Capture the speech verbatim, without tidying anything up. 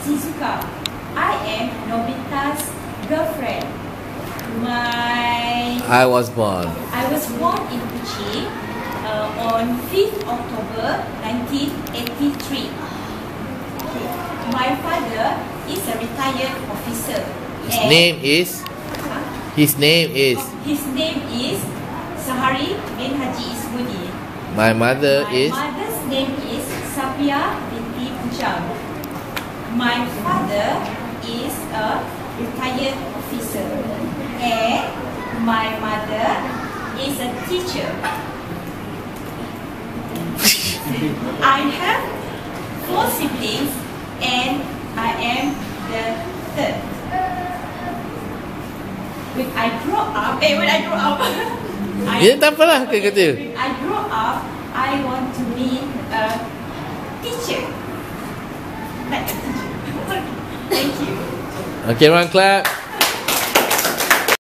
Shizuka. I am Nobita's girlfriend. My I was born. I was born in Kuching uh, on fifth October nineteen eighty-three. Okay. My father is a retired officer. His name is. Huh? His name is. His name is Sahari bin Haji Ismudi. My mother My is. mother's name is Sapia binti Puchang. My father is a retired officer. And my mother is a teacher. I have four siblings and I am the third. When I grow up, eh, when I grow up, I, Ya, tak apalah, kata kata. when I grow up, I want to be a teacher. Like a teacher. Thank you. Okay, everyone clap.